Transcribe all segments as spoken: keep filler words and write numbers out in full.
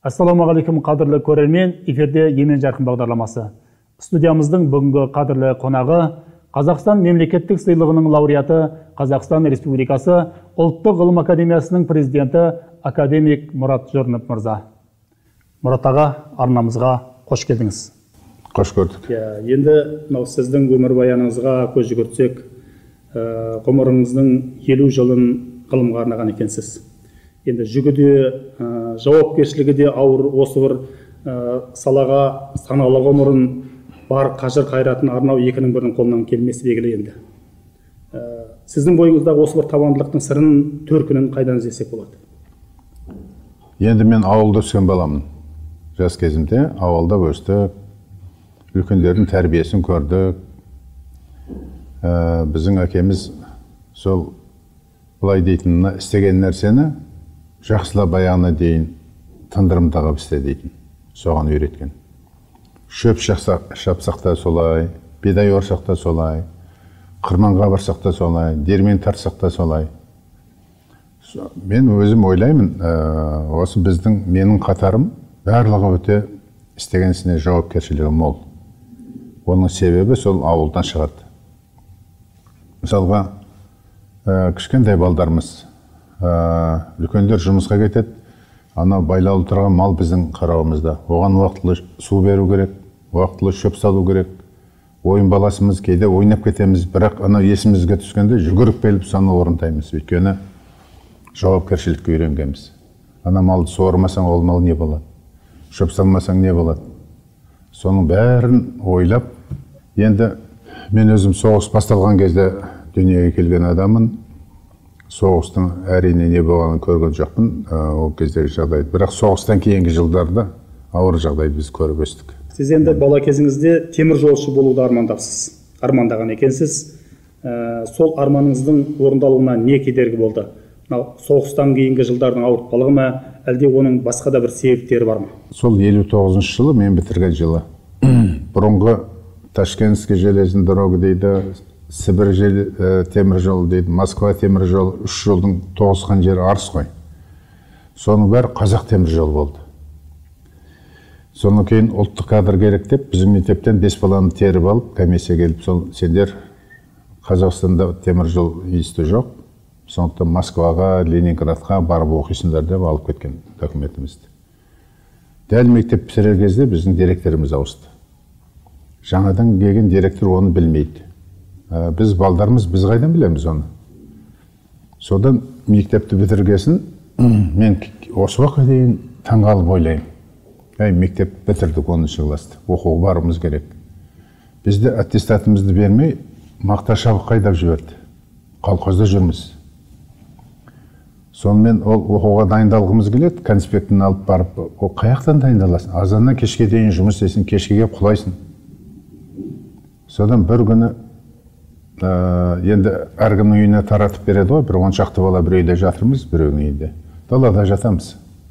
Ассаламағалейкум қадірлі көрермен, эфирде Емен жарқын бағдарламасы. Студиямыздың бүгінгі қадірлі қонағы Қазақстан мемлекеттік сыйлығының лауреаты, Қазақстан Республикасы Ұлттық ғылым академиясының президенті академик Мұрат Жұрынов мырза. Мұрат аға, арнамызға қош келдіңіз. Қош көрдік. Енді сіздің өмірбаяныңызға көз жүгіртсек, ғұмырыңыздың елу жылын ғылымға арнаған екенсіз. Енді жүгі де, жауапкершілігі де ауыр, осы бір салаға саналы ғұмырын бар қажыр қайратын арнау екінің бірінің қолынан келмесі белгілі енді. Сіздің бойыңыздағы осы бір табандылықтың сырын, төркінін қайдан іздесек болады? Енді мен ауылда өскен баламын. Жас кезімде ауылда өстік, үлкендердің тәрбиесін көрдік. Біздің әкеміз сол бұлай дейтін, істеген нәрсені жақсылап аяғына дейін тындырымда қылып істе дейтін, соған үйреткен. Шөп шапсақ та солай, бидай орсақ та солай, қырманға барсақ та солай, дермен тартсақ та солай. Мен өзім ойлаймын, осы біздің менің қатарым барлығы өте істеген ісіне жауапкершілігі мол. Оның себебі сол ауылдан шығарды. Мысалға, кішкентай балдарымыз, үлкендер жұмысқа кетеді, ана байлаулы тұрған мал біздің қарауымызда. Оған уақытылы су беру керек, уақытылы шөп салу керек. Ойын баласымыз кейде ойнап кетеміз, бірақ ана есімізге түскенде жүгіріп келіп соны орындаймыз. Өйткені жауапкершілікке үйренгенбіз. Ана малды суармасаң ол мал не болады? Шөп салмасаң не болады? Соның бәрін ойлап, енді мен өзім соғыс басталған кезде дүниеге келген адамын. Соғыстың әрине не болғанын көрген жоқпын, ол кездегі жағдайды. Бірақ соғыстан кейінгі жылдарда ауыр жағдайды біз көріп өстік. Сіз енді бала кезіңізде темір жолшы болуды армандапсыз, армандаған екенсіз. Сол арманыңыздың орындалуына не кедергі болды? Соғыстан кейінгі жылдардың ауыртпалығы ма, әлде оның басқа да бір себептері бар ма? Сол елу тоғызыншы жылы мен бітірген жылы. Бұрынғы Ташкентский железный дорога дейді, Сібір темір жолы дейді, Москва темір жолы, үш жолдың тоғысқан жері Арыс қой. Соның бәрі қазақ темір жолы болды. Соның кейін ұлттық кадр керек деп, біздің мектептен бес баланы теріп алып, комиссия келіп, сол сендер Қазақстанда темір жол институты жоқ, сондықтан Москваға, Ленинградқа барып оқисыңдар деп алып кеткен документімізді. Дәл мектеп бітірер кезде біздің директорымыз ауысты. Жаңадан келген директор оны білмейді. Біз балдарымыз, біз қайдан білеміз оны. Содан мектепті бітіргесін, мен осы уақытқа дейін таңғалып ойлаймын. Әй, мектеп бітірдік оныншы класты, оқуға баруымыз керек. Бізді аттестатымызды бермей, мақта шабық қайдап жіберді. Колхозда жүрміз. Сонымен ол оқуға дайындалғымыз келеді, конспектін алып барып, ол қаяқтан дайындаласың? Азаннан кешке дейін жұмыс істейсің, кешке келіп құлайсың. Содан бір күні енді әркімнің үйіне таратып береді ғой, бір он шақты бала бір үйде жатырмыз, біреудің үйінде. Далада жатамыз.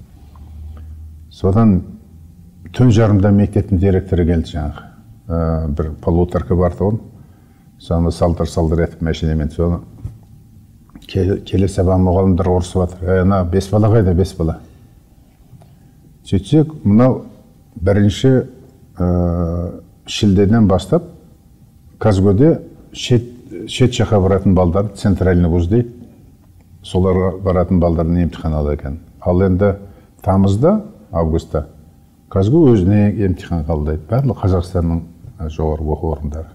Содан түн жарымда мектептің директоры келді жаңағы. Бір полуторка барды он. Соны салдыр-салдыр етіп мәшинемен. Соны келе сабақ мұғалімдер ұрысып жатыр. Ана бес бала қайда, бес бала. Сөйтсек, мынау бірінші шілдеден бастап Казгөде шет жаққа баратын балдар, центральный вуз дейді, соларға баратын балдардың емтихан алады екен. Ал енді тамызда, августта, Казгө өзіне емтихан қабылдайды. Барлық Қазақстанның жоғарғы оқу орындары.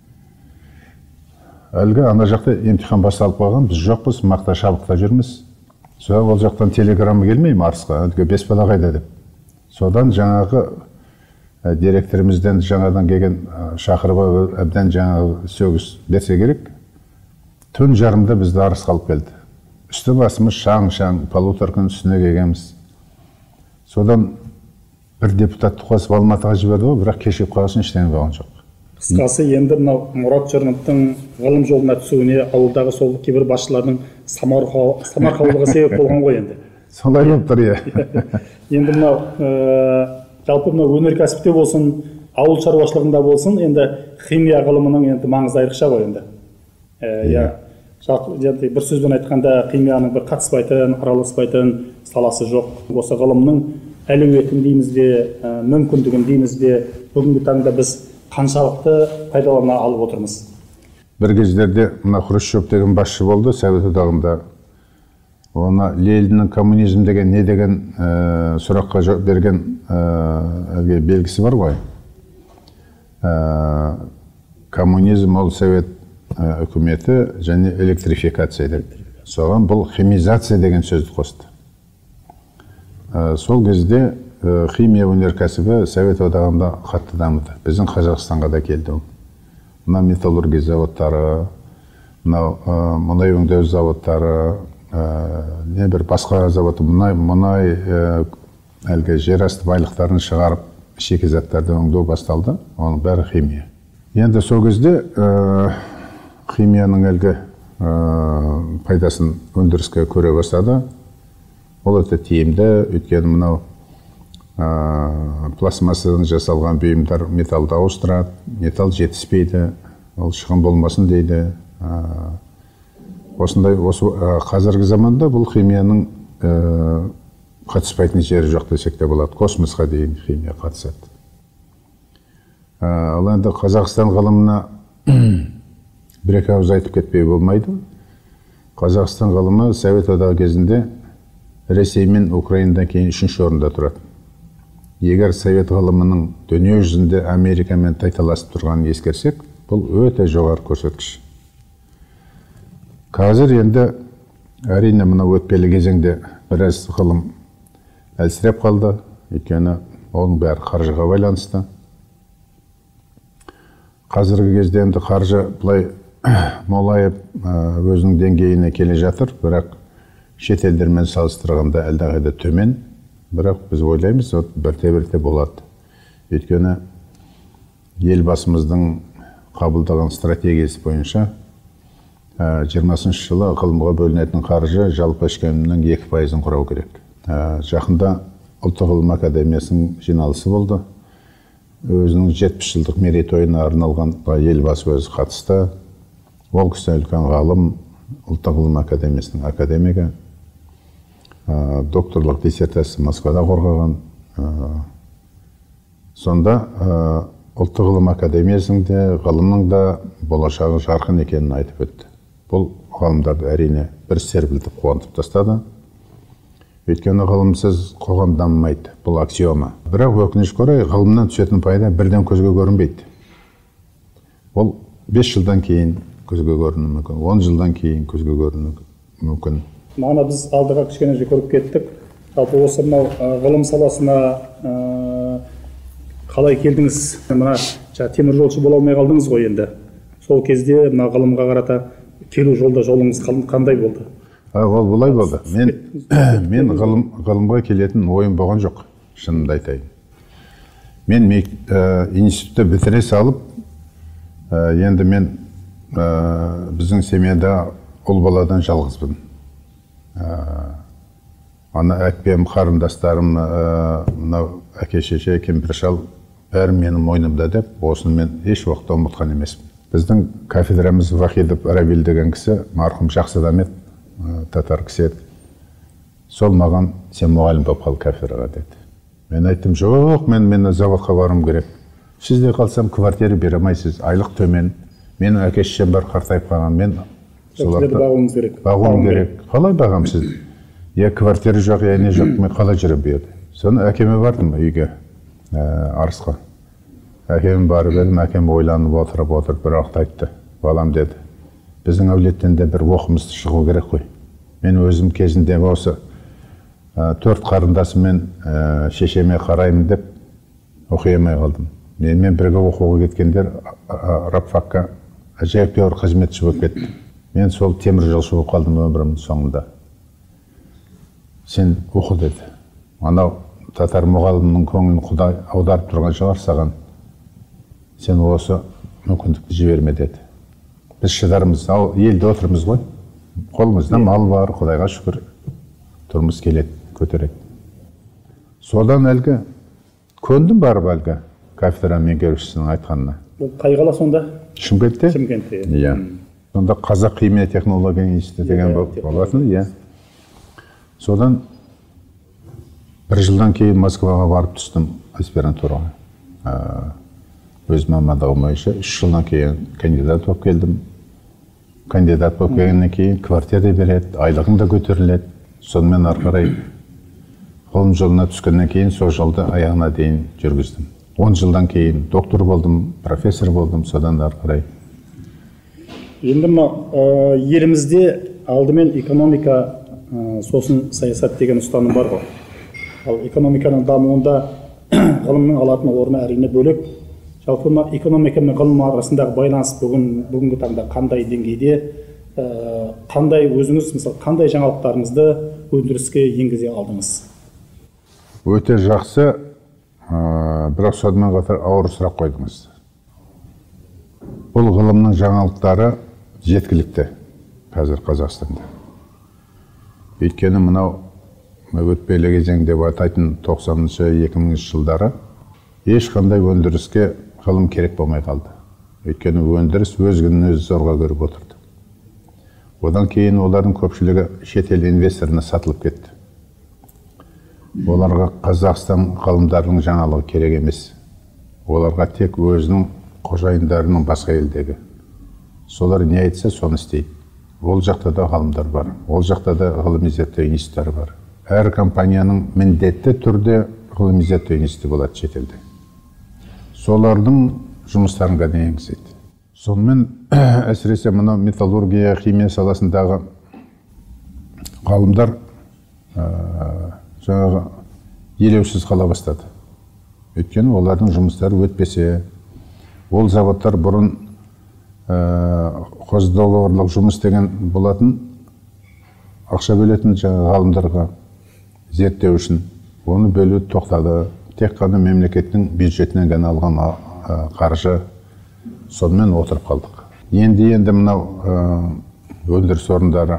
Әлгі ана жақта емтихан басталып қалған, біз жоқпыз, мақта шабықта жүрміз. Содан ол жақтан телеграмма келмей Арысқа, бес бала қайда деп. Содан жаңағы директорымыздан жаңадан келген шақырып әбден жаңағы сөгіс берсе керек. Түн жарымда бізді Арысқа алып келді. Үсті басымыз шаң-шаң, полуторканың үстіне келгенбіз. Содан бір депутатты қосып Алматыға жіберді ғой, бірақ кешігіп қалғасын ештеңе болған жоқ. Қысқасы енді мынау Мұрат Жұрыновтың ғылым жолына түсуіне ауылдағы сол кейбір басшылардың самарқаулығы себеп болған ғой енді. Солай болып тұр, иә. Енді мынау жалпы мынау өнеркәсіпте болсын, ауыл шаруашылығында болсын, енді химия ғылымының енді маңызы айрықша ғой енді. Бір сөзбен айтқанда, химияның бір қатыспайтын, араласпайтын саласы жоқ. Осы ғылымның әлеуетін дейміз бе, мүмкіндігін дейміз бе, бүгінгі таңда біз қаншалықты пайдалана алып отырмыз? Бір кездерде мына Хрущев деген басшы болды Совет одағында. Оны Лениннің коммунизм деген не деген сұраққа жауап берген белгісі бар ғой. Коммунизм ол Совет үкіметі және электрификация деп. Соған бұл химизация деген сөзді қосты. Сол кезде химия өнеркәсібі Совет одағында қатты дамыды. Біздің Қазақстанға да келді. Мына металлургия заводтары, мұнай өңдеу заводтары, не бір басқа заводы, мұнай әлгі жер асты байлықтарын шығарып, шикізаттарды өңдеу басталды. Оның бәрі химия. Енді сол кезде химияның әлгі пайдасын өндіріске көре бастады. Ол өте тиімді, өйткені мынау пластмассадан жасалған бұйымдар металлды ауыстырады, металл жетіспейді, ол шығын болмасын дейді. Осындай, осы қазіргі заманда бұл химияның қатыспайтын жері жоқ десек те болады. Космосқа дейін химия қатысады. Ал енді Қазақстан ғылымына бір-екі ауыз айтып кетпей болмайды. Қазақстан ғылымы Совет одағы кезінде Ресей мен Украинадан кейін үшінші орында тұрады. Егер Совет ғылымының дүние жүзінде Америкамен тайталасып тұрғанын ескерсек, бұл өте жоғары көрсеткіш. Қазір енді әрине мына өтпелі кезеңде біраз ғылым әлсіреп қалды, өйткені оның бәрі қаржыға байланысты. Қазіргі кезде енді қаржы былай молайып өзінің деңгейіне келе жатыр, бірақ шетелдермен салыстырғанда әлдеқайда төмен. Бірақ біз ойлаймыз, бірте-бірте болады. Өйткені елбасымыздың қабылдаған стратегиясы бойынша жиырмасыншы жылы ғылымға бөлінетін қаржы жалпы ішкі өнімнің екі пайызын құрау керек. Жақында Ұлттық ғылым академиясының жиналысы болды. Өзінің жетпіс жылдық мерейтойына арналған елбасы өзі қатысты. Ол кісі үлкен ғалым, Ұлттық ғылым академиясының академигі. Докторлық диссертациясы Москвада қорғаған. Сонда Ұлттық ғылым академиясының да, ғылымның да болашағы жарқын екенін айтып өтті. Бұл ғалымдарды әрине бір серпілтіп қуантып тастады. Өйткені ғылымсыз қоғам дамымайды, бұл аксиома. Бірақ өкінішке орай ғылымнан түсетін пайда бірден көзге көрінбейді. Ол бес жылдан кейін көзге көрінуі мүмкін, он жылдан кейін көзге көрінуі мүмкін. Мағына біз алдыға кішкене жүгіріп кеттік. Жалпы осы мынау ғылым саласына қалай келдіңіз? Мына темір жолшы бола алмай қалдыңыз ғой енді. Сол кезде мына ғылымға қарата келу жолда жолыңыз қандай болды? Ол бұлай болды. Мен, мен ғылым, ғылымға келетін ойым болған жоқ, шынымды айтайын. Мен институтты бітіре салып, енді мен біздің семьяда ұл баладан жалғызбын. Ана әкпем, қарындастарым, әке шеше, кемпір шал бәрі менің мойнымда деп, осыны мен еш уақытта ұмытқан емеспін. Біздің кафедрамыз Вахидов Арабил деген кісі, марқұм жақсы адам еді, татар кісі еді. Сол маған сен мұғалім болып қал кафедраға деді. Мен айттым, жоқ, мен мені заводқа барым керек. Сізде қалсам квартира бере алмайсыз, айлық төмен. Менің әке шешем бар, қартайып қалған, мен соларды бағуымыз керек. Бағуым керек. Қалай бағам сіз? Я квартира жоқ, я не жоқ, мен қалай жүріп берді. Соны әкеме бардым үйге, арысқа. Әкем барып едім, әкем ойланып отырып отырып бір уақыт айтты. Балам деді, біздің әулеттен де бір оқымыз шығу керек қой. Мен өзім кезінде осы төрт қарындасымен шешеме қараймын деп оқи алмай қалдым. Менімен бірге оқуға кеткендер рабфакқа әжептәуір қызметші болып кетті. Мен сол темір жолшы болып қалдым өмірімнің соңында. Сен оқы деді. Анау татар мұғалімнің көңілін Құдай аударып тұрған шығар саған. Сен осы мүмкіндікті жіберме деді. Біз шыдармыз, ал елде отырмыз ғой. Қолымызда мал бар, Құдайға шүкір, тұрмыз келеді, көтереді. Содан әлгі көндім барып әлгі кафедра меңгерушісінің айтқанына. Қай қала сонда? Шымкентте? Шымкентте. Иә. Сонда Қазақ химия технология институты деген болатын, иә. Содан бір жылдан кейін Москваға барып түстім аспирантураға. Өз мамандығым бойынша үш жылдан кейін кандидат болып келдім. Кандидат болып келгеннен кейін квартира береді, айлығың да көтеріледі. Сонымен ары қарай ғылым жолына түскеннен кейін сол жолды аяғына дейін жүргіздім. он жылдан кейін доктор болдым, профессор болдым, содан ары қарай. Енді мына елімізде алдымен экономика, сосын саясат деген ұстаным бар ғой. Ал экономиканың дамуында ғылымның алатын орны әрине бөлек. Жалпы экономика мен ғылым арасындағы байланыс бүгін бүгінгі таңда қандай деңгейде, қандай өзіңіз мысалы қандай жаңалықтарыңызды өндіріске енгізе алдыңыз? Өте жақсы, бірақ сонымен қатар ауыр сұрақ қойдыңыз. Бұл ғылымның жаңалықтары жеткілікті қазір Қазақстанда. Өйткені мынау өтпелі кезең деп атайтын тоқсаныншы екі мыңыншы жылдары ешқандай өндіріске ғылым керек болмай қалды. Өйткені өндіріс өз күнін өзі зорға көріп отырды. Одан кейін олардың көпшілігі шетел инвесторына сатылып кетті. Оларға Қазақстан ғалымдарының жаңалығы керек емес. Оларға тек өзінің қожайындарының басқа елдегі. Солар не айтса, соны істейді. Ол жақта да ғалымдар бар. Ол жақта да ғылыми зерттеу институттары бар. Әр компанияның міндетті түрде ғылыми зерттеу институты болады шетелде. Солардың жұмыстарын ғана енгізеді. Сонымен әсіресе мына металлургия, химия саласындағы ғалымдар жаңағы елеусіз қала бастады. Өйткені олардың жұмыстары өтпесе, ол заводтар бұрын қосдоговарлық жұмыс деген болатын, ақша бөлетін жаңа ғалымдарға зерттеу үшін. Оны бөлу тоқтады. Тек қана мемлекеттің бюджетінен ғана алған қаржы, сонымен отырып қалдық. Енді енді мынау өндіріс орындары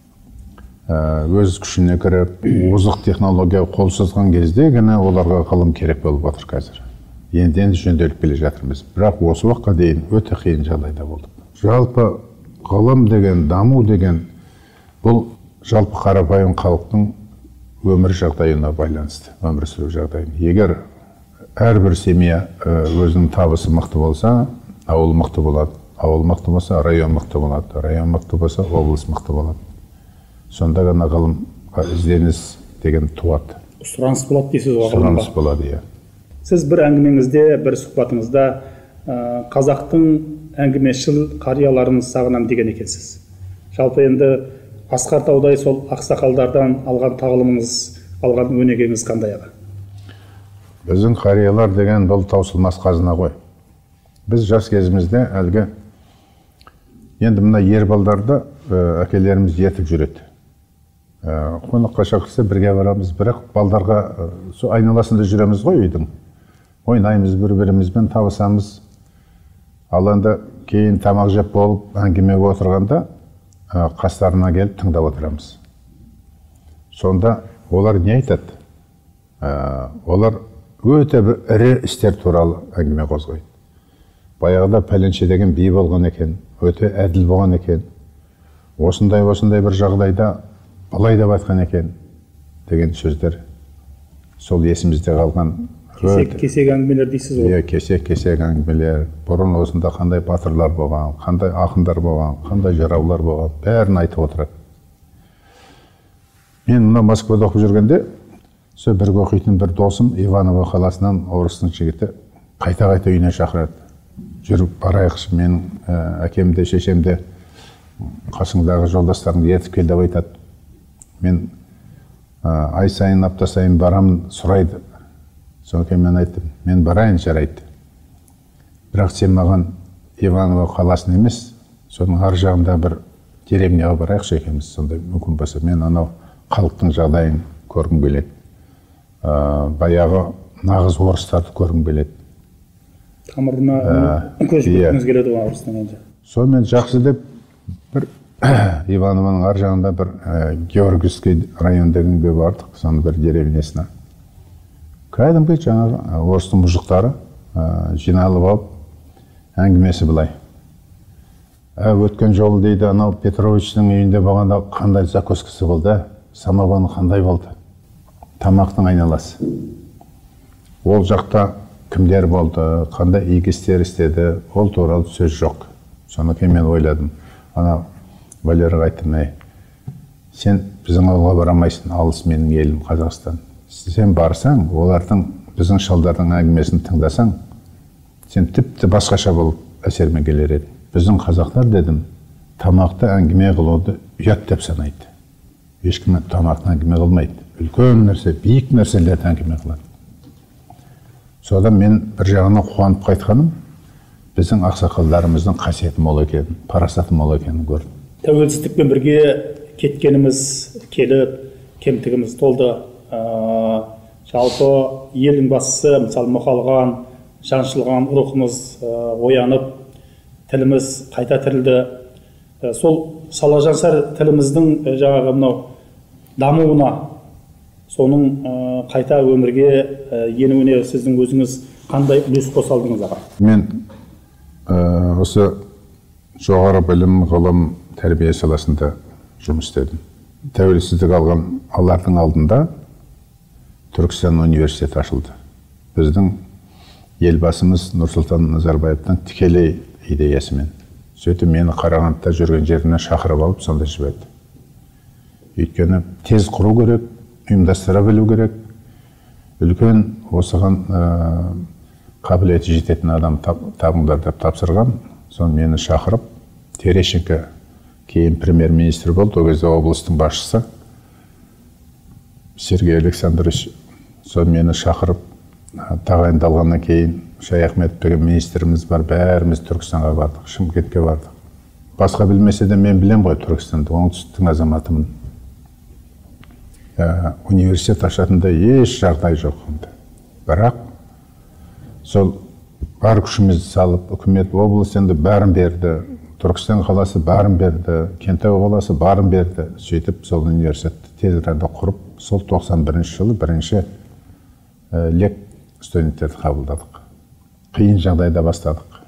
өз күшіне кіріп, озық технология қол созған кезде ғана оларға ғылым керек болып отыр қазір. Енді енді жөнделіп келе жатырмыз. Бірақ осы уақытқа дейін өте қиын жағдайда болдық. Жалпы ғылым деген, даму деген бұл жалпы қарапайым халықтың өмір жағдайына байланысты, өмір сүру жағдайына. Егер әрбір семья өзінің табысы мықты болса, ауыл мықты болады. Ауыл мықты болса, район мықты болады. Район мықты болса, облыс мықты болады. Сонда ғана ғылымға ізденіс деген туады. Сұраныс болады дейсіз ғой? Сұраныс болады, иә. Сіз бір әңгімеңізде, бір сұхбатыңызда қазақтың әңгімешіл қарияларын сағынам деген екенсіз. Жалпы енді Асқар Таудай сол ақсақалдардан алған тағылымыңыз, алған өнегеңіз қандай аға? Біздің қариялар деген бұл таусылмас қазына ғой. Біз жас кезімізде әлгі енді мына ер балдарды әкелеріміз ертіп жүреді. Қонаққа шақырса бірге барамыз, бірақ балдарға сол айналасында жүреміз ғой үйдің. Ойнаймыз, бір-бірімізбен табысамыз. Ал енді кейін тамақ жеп болып әңгімеге отырғанда қастарына келіп тыңдап отырамыз. Сонда олар не айтады? Олар өте бір ірі істер туралы әңгіме қозғайды. Баяғыда пәленше деген би болған екен, өте әділ болған екен. Осындай осындай бір жағдайда былай деп айтқан екен деген сөздер сол есімізде қалған. Кесек әңгімелер дейсіз ғой? Иә, кесек-кесек әңгімелер. Бұрын осында қандай батырлар болған, қандай ақындар болған, қандай жыраулар болған, бәрін айтып отырады. Мен мына Москвада оқып жүргенде, сол бірге оқитын бір досым Иваново қаласынан орыстың жігіті қайта-қайта үйіне шақырады. Жүріп барайықшы, менің әкемде, шешемде қасыңдағы жолдастарыңды ертіп кел деп айтады. Мен ай сайын, апта сайын барамын, сұрайды. Содан мен айттым, мен барайын жарайды. Бірақ сен маған Иваново қаласын емес, соның ар жағында бір деревняға барайықшы екенбіз, сондай мүмкін болса. Мен анау халықтың жағдайын көргім келеді. Баяғы нағыз орыстарды көргім келеді. Тамырына көшіп кеткіңіз келеді ғой орыстан енді. Сонымен жақсы деп бір Ивановоның ар жағында бір Георгиевский район дегенге бардық, соның бір деревнясына. Кәдімгі жаңағы орыстың мұжықтары жиналып алып әңгімесі былай. Өткен жолы дейді, анау Петровичтің үйінде болғанда қандай закускасы болды, самогоны қандай болды. тамақтың айналасы. Ол жақта кімдер болды, қандай игі істер істеді, ол туралы сөз жоқ. Соны кейін мен ойладым. Ана Валерға айттым, әй, сен біздің ауылға барамайсың, алыс менің елім Қазақстан. Сен барсаң, олардың, біздің шалдардың әңгімесін тыңдасаң, сен тіпті басқаша болып әсермен келер едің. Біздің қазақтар, дедім, тамақты әңгіме қылуды ұят деп санайды. Ешкім тамақты әңгіме қылмайды. Үлкен нәрсе, биік нәрселерді әңгіме қылады. Содан мен бір жағына қуанып қайтқаным, біздің ақсақалдарымыздың қасиеті мол екенін, парасаты мол екенін көрдім. Тәуелсіздікпен бірге кеткеніміз, келіп, кемтігіміз толды. Жалпы елдің басшысы, мысалы мұқалған, жаншылған рухымыз оянып, тіліміз қайта тірілді. Сол Салажансар тіліміздің жаңағы мынау дамуына, соның қайта өмірге енуіне сіздің өзіңіз қандай үлес қоса алдыңыз аға? Мен осы жоғары білім, ғылым, тәрбие саласында жұмыс істедім. Тәуелсіздік алған алардың алдында Түркістан университеті ашылды. Біздің елбасымыз Нұрсұлтан Назарбаевтың тікелей идеясымен. Сөйтіп мені Қарағандыда жүрген жеріне шақырып алып, сонда жіберді. Өйткені тез құру керек, ұйымдастыра білу керек. Үлкен осыған қабілеті жететін адам табыңдар деп тапсырған. Соны мені шақырып, Терещенко кейін премьер-министр болды, ол кезде облыстың басшысы Сергей Александрович. Соны мені шақырып, тағайындалғаннан кейін Шаяхметов деген министріміз бар, бәріміз Түркістанға бардық, Шымкентке бардық. Басқа білмесе де мен білем ғой Түркістанды, оңтүстіктің азаматымын. Университет ашатында еш жағдай жоқ. Бірақ сол бар күшімізді салып, үкімет облысында бәрін берді, Түркістан қаласы барын берді, Кентау қаласы барын берді. Сөйтіп сол университетті тез арада құрып, сол тоқсан бірінші жылы бірінші лек студенттерді қабылдадық. Қиын жағдайда бастадық.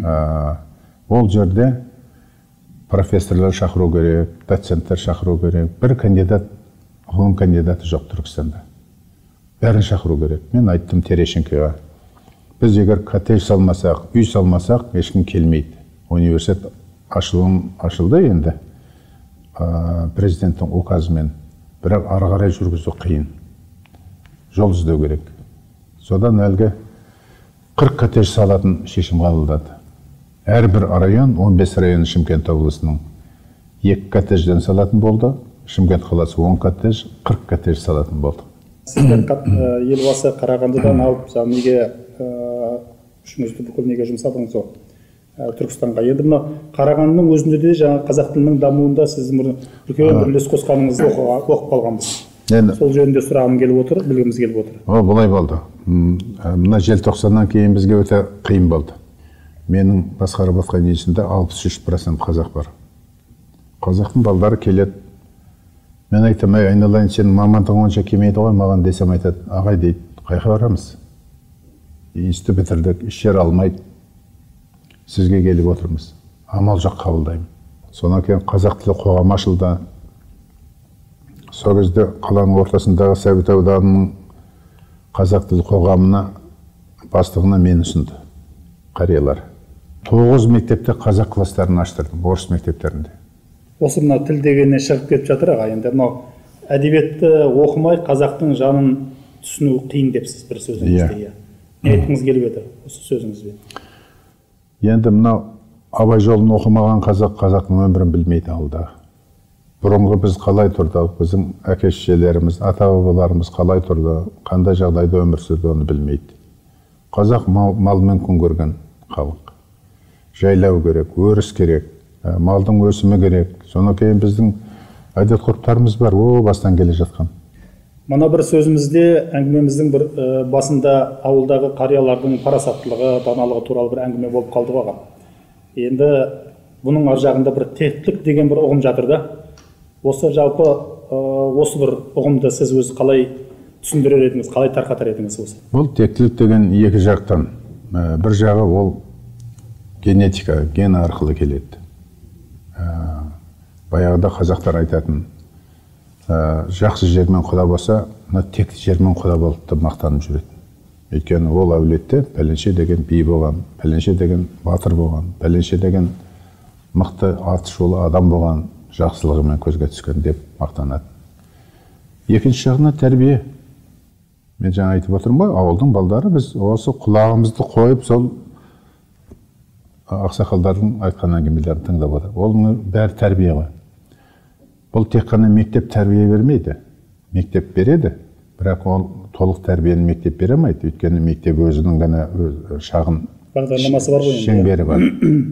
Ол жерде профессорлар шақыру керек, доценттер шақыру керек. Бір кандидат, ғылым кандидаты жоқ Түркістанда. Бәрін шақыру керек. Мен айттым Терещенкоға, біз егер коттедж салмасақ, үй салмасақ, ешкім келмейді. Университет ашылды енді президенттің указымен, бірақ ары қарай жүргізу қиын. Жол іздеу керек. Содан әлгі қырық коттедж салатын шешім қабылдады. Әрбір район, он бес район Шымкент облысының екі коттеджден салатын болды. Шымкент қаласы он коттедж, қырық коттедж салатын болды. Сіздер елбасы Қарағандыдан алып, неге үшіңізді бүкіл неге жұмсадыңыз о Түркістанға? Енді мына Қарағандының өзінде де жаңа қазақ тілінің дамуында сіздің үлкен бір үлес қосқаныңызды оқып қалғанбыз. Сол жөнінде сұрағым келіп отыр, білгіміз келіп отыр. О, бұлай болды. Мына желтоқсаннан кейін бізге өте қиын болды. Менің басқарып отқан есімде алпыс үш процент қазақ бар. Қазақтың балдары келеді. Мен айтам, ай, айналайын, сенің мамандығың онша келмейді ғой, маған десем айтады, ағай дейді, қайқа барамыз? Институт бітірдік, іс жер алмайды. Сізге келіп отырмыз. Амал жоқ, қабылдаймын. Сонан кейін қазақ тілі қоғамы ашылды. Сол кезде қаланың ортасындағы Сәбит ауданының қазақ тілі қоғамына бастығына мені ұсынды қариялар. тоғыз мектепте қазақ класстарын аштырдым, орыс мектептерінде. Осы мына тіл дегеннен шығып кетіп жатыр аға. Енді мынау әдебиетті оқымай қазақтың жанын түсіну қиын депсіз бір сөзіңізде. Не айтқыңыз келіп еді осы сөзіңізбен? Енді мынау Абай жолын оқымаған қазақ қазақтың өмірін білмейді алда. Бұрынғы біз қалай тұрдық, біздің әке-шешелеріміз, ата-бабаларымыз қалай тұрды, қандай жағдайда өмір сүрді, оны білмейді. Қазақ малмен күн көрген халық. Жайлау керек, өріс керек, малдың өсімі керек. Соны кейін біздің әдет ғұрыптарымыз бар, о бастан келе жатқан. Мына бір сөзімізде әңгімеміздің бір басында ауылдағы қариялардың парасаттылығы, даналығы туралы бір әңгіме болып қалды аға. Енді бұның ар жағында бір тектілік деген бір ұғым жатыр да. Осы жалпы осы бір ұғымды сіз өзі қалай түсіндірер едіңіз, қалай тарқатар едіңіз осы? Бұл тектілік деген екі жақтан. Бір жағы ол генетика, ген арқылы келеді. Баяғыда қазақтар айтатын, жақсы жермен құда болса, мына текті жермен құда болды деп мақтанып жүреді. Өйткені ол әулетте пәленше деген би болған, пәленше деген батыр болған, пәленше деген мықты атышулы адам болған, жақсылығымен көзге түскен деп мақтанады. Екінші жағына тәрбие. Мен жаңа айтып отырмын ғой, ауылдың балдары біз осы құлағымызды қойып, сол ақсақалдардың айтқан әңгімелерін тыңдап отыр. Ол бәрі тәрбие ғой. Бұл тек қана мектеп тәрбие бермейді. Мектеп береді, бірақ ол толық тәрбиені мектеп бере алмайды. Өйткені мектеп өзінің ғана шағын бағдарламасы бар ғой, шеңбері бар.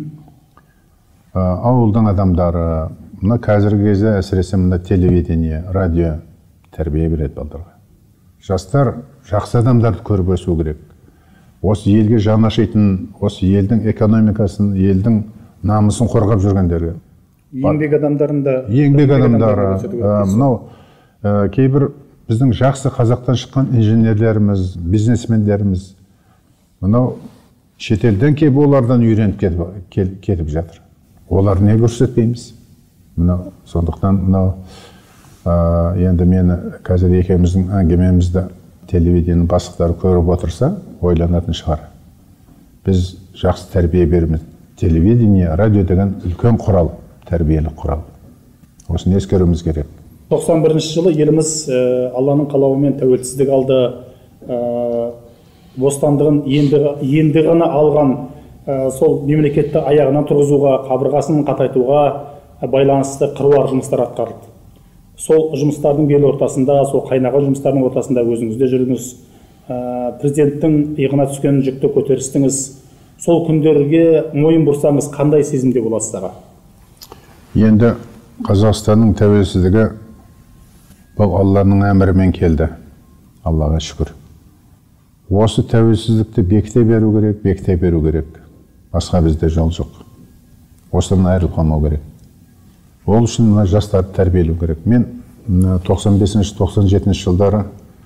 Ауылдың адамдары, мына қазіргі кезде әсіресе мына телевидение, радио тәрбие береді балдарға. Жастар жақсы адамдарды көріп өсу керек. Осы елге жан ашитын, осы елдің экономикасын, елдің намысын қорғап жүргендерге. Еңбек адамдарында. Еңбек адамдары, мынау кейбір біздің жақсы қазақтан шыққан инженерлеріміз, бизнесмендеріміз, мынау шетелден келіп олардан үйреніп кетіп жатыр. Олар не көрсетпейміз? Мынау сондықтан мынау енді мені қазір екеуміздің әңгімемізді телевидениенің бастықтары көріп отырса, ойланатын шығар. Біз жақсы тәрбие береміз. Телевидение, радио деген үлкен құрал, тәрбиелік құрал. Осыны ескеруіміз керек. тоқсан бірінші жылы еліміз Алланың қалауымен тәуелсіздік алды. Бостандығын енді ғана алған сол мемлекетті аяғынан тұрғызуға, қабырғасын қатайтуға байланысты қыруар жұмыстар атқарылды. Сол жұмыстардың бел ортасында, сол қайнаған жұмыстардың ортасында өзіңізде жүрдіңіз. Президенттің иығына түскен жүкті көтерістіңіз. Сол күндерге мойын бұрсаңыз, қандай сезімде боласыз? Енді Қазақстанның тәуелсіздігі бұл Алланың әмірімен келді. Аллаға шүкір. Осы тәуелсіздікті бекіте беру керек, бекіте беру керек. Басқа бізде жол жоқ. Осыдан айырылып қалмау керек. Ол үшін жастарды тәрбиелеу керек. Мен тоқсан бесінші тоқсан жетінші жылдары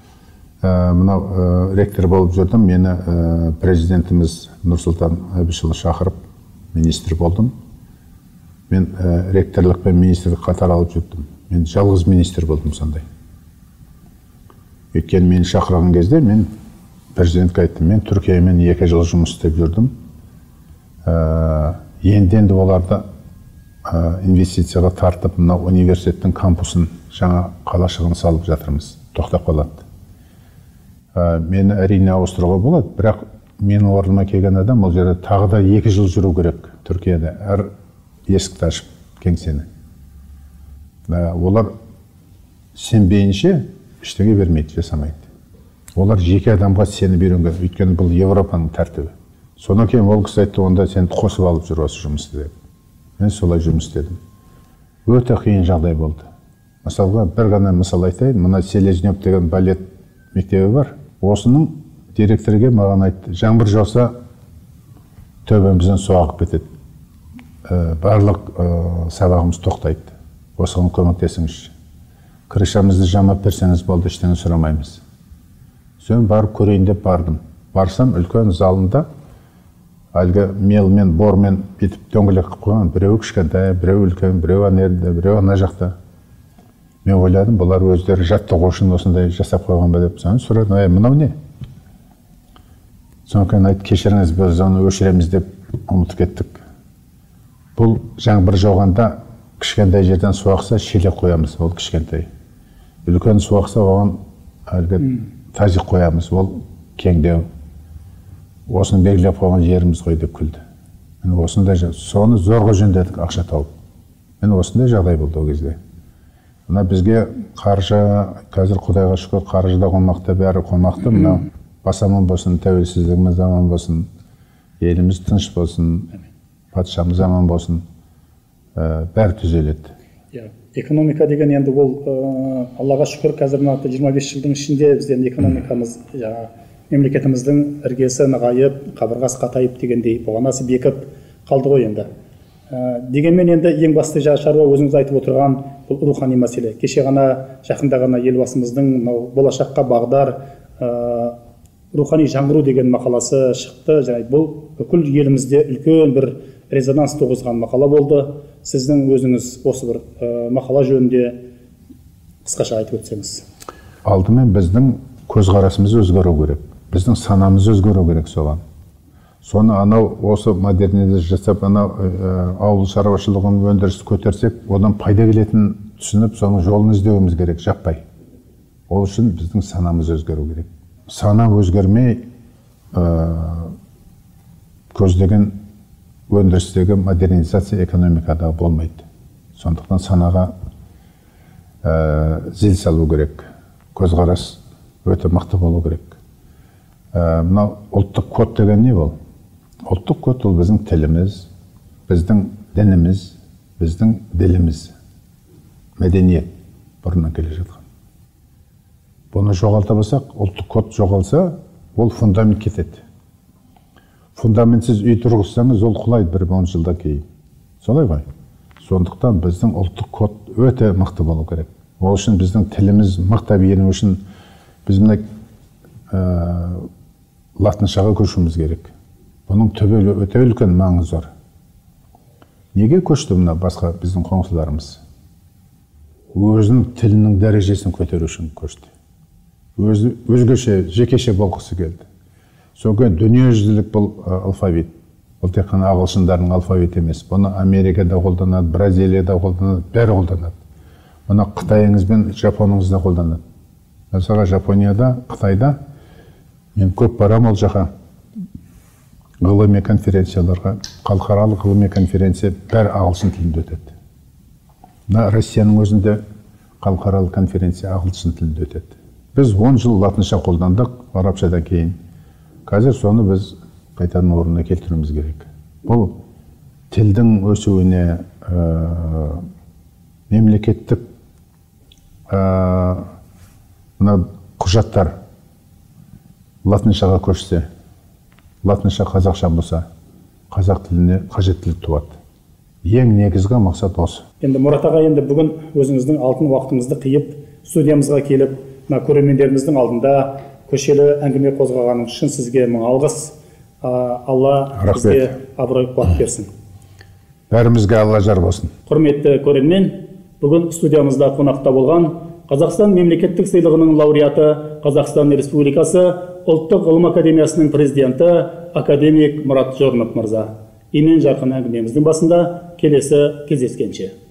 мынау ректор болып жүрдім. Мені президентіміз Нұрсұлтан Әбішұлы шақырып, министр болдым. Мен ректорлық пен министрлік қатар алып жүрдім. Мен жалғыз министр болдым сондай. Өйткені мені шақырған кезде мен президентке айттым, мен Түркиямен екі жыл жұмыс істеп жүрдім. Енді оларды инвестицияға тартып, мына университеттің кампусын жаңа қалашығын салып жатырмыз. Тоқтап қалады. Мені әрине ауыстыруға болады, бірақ менің орныма келген адам ол жерде тағы да екі жыл жүру керек Түркияда. Әр есікті ашып кеңсені. Олар сенбейінше ештеңе бермейді, жасамайды. Олар жеке адамға сені беруге, өйткені бұл Европаның тәртібі. Содан кейін ол кісі айтты, онда сені қосып алып жүр осы жұмысты деп. Мен солай жұмыс істедім. Өте қиын жағдай болды. Мысалға, бір ғана мысал айтайын, мына Селезнев деген балет мектебі бар. Осының директорге маған айтты, жаңбыр жауса төбемізден су ағып кетеді. Барлық сабағымыз тоқтайды. Осыған көмектесіңізші. Крышамызды жамап берсеңіз болды, ештеңе сұрамаймыз. Соң барып көрейін деп бардым. Барсам, үлкен залында әлгі мелмен, бормен бетіп дөңгелек қып қойған. Біреу кішкентай, біреу үлкен, біреу анерді, біреу ана жақта. Мен ойладым, бұлар өздері жаттығу үшін осындай жасап қойған ба деп. Соң сұрадым, ай, мынау не? Соң кейін айтты, кешіріңіз, біз оны өшіреміз деп ұмытып кеттік. Бұл жаңбыр жауғанда кішкентай жерден су ақса шелек қоямыз, ол кішкентай. Үлкен су ақса оған әлгі тазик қоямыз, ол кеңдеу. Осыны белгілеп қойған жеріміз ғой деп күлді. Мен осындай, соны зорға жөндедік ақша тауып. Мен осындай жағдай болды ол кезде. Мына бізге қаржы, қазір Құдайға шүкір, қаржы да қомақты, бәрі қомақты. Мына бас аман болсын, тәуелсіздігіміз аман болсын, еліміз тыныш болсын, патшамыз аман болсын, бәрі түзеледі. Экономика деген енді ол Аллаға шүкір, қазір жиырма бес жылдың ішінде бізден экономикамыз, мемлекетіміздің іргесі нығайып, қабырғасы қатайып дегендей, бұғанасы бекіп қалды ғой енді. Дегенмен енді ең басты шаруа өзіңіз айтып отырған бұл рухани мәселе. Кеше ғана, жақында ғана елбасымыздың болашаққа бағдар рухани жаңғыру деген мақаласы шықты. Бұл бүкіл елімізде үлкен бір резонанс туғызған мақала болды. Сіздің өзіңіз осы бір мақала жөнінде қысқаша айтып өтсеңіз. алдымен біздің көзқарасымыз өзгеру керек, біздің санамыз өзгеру керек соған. Соны анау осы модернизация жасап, анау ауыл шаруашылығын өндірісті көтерсек, одан пайда келетінін түсініп, соның жолын іздеуіміз керек, жаппай. Ол үшін біздің санамыз өзгеру керек. Сана өзгермей, көздеген өндірістегі модернизация экономикада болмайды. Сондықтан санаға зіл салу керек, көзқарас өте мықты болу керек. Мынау ұлттық код деген не бол? Ұлттық код ол біздің тіліміз, біздің дініміз, біздің діліміз, мәдениет бұрыннан келе жатқан. Бұны жоғалта болсақ, ұлттық код жоғалса, ол фундамент кетеді. Фундаментсіз үй тұрғызсаңыз, ол құлайды бір он жылдан кейін. Солай ғой. Сондықтан біздің ұлттық код өте мықты болу керек. Ол үшін біздің тіліміз мықтап ену үшін біз мына латыншаға көшуіміз керек. Бұның түбі өте үлкен маңызы зор. Неге көшті мына басқа біздің қоңсыларымыз? Өзінің тілінің дәрежесін көтеру үшін көшті. Өзгеше, жекеше болғысы келді. Соңғы дүниежүзілік бұл алфавит. Бұл тек қана ағылшындардың алфавиті емес. Бұны Америкада қолданады, Бразилияда қолданады, бәрі қолданады. Бұны Қытайыңыз бен Жапоныңыз да қолданады. Мысалы Жапонияда, Қытайда мен көп барам ол жаққа. Ғылыми конференцияларға, халықаралық ғылыми конференция бәрі ағылшын тілінде өтеді. Мына Россияның өзінде халықаралық конференция ағылшын тілінде өтеді. Біз он жыл латынша қолдандық, арабшадан кейін. Қазір соны біз қайтадан орнына келтіруіміз керек. Бұл тілдің өсуіне мемлекеттік мына құжаттар латыншаға көшсе, латынша қазақша болса, қазақ тіліне қажеттілік туады. Ең негізгі мақсат осы. Енді Мұрат аға, енді бүгін өзіңіздің алтын уақытыңызды қиып, студиямызға келіп, мына көрермендеріміздің алдында көшелі әңгіме қозғағаныңыз үшін сізге мың алғыс. Алла бізге абырой қуат берсін. Бәрімізге Алла жар болсын. Құрметті көрермен, бүгін студиямызда қонақта болған Қазақстан мемлекеттік сыйлығының лауреаты, Қазақстан Республикасы Ұлттық ғылым академиясының президенті академик Мұрат Жорынов мырза. Емен жарқын әңгімеміздің басында келесі кездескенше.